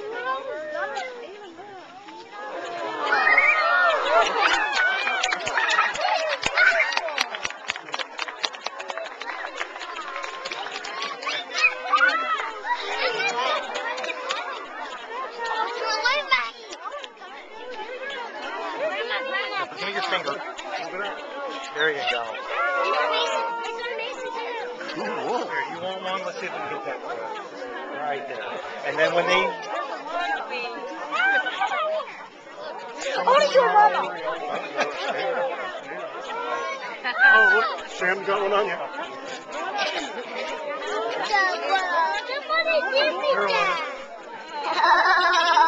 Give me your finger. There you go. Ooh, here, you want one? Let's see if we can get that right there. And then when they... Oh, Germanna! Oh, look, Sam got one on you. Somebody give me that!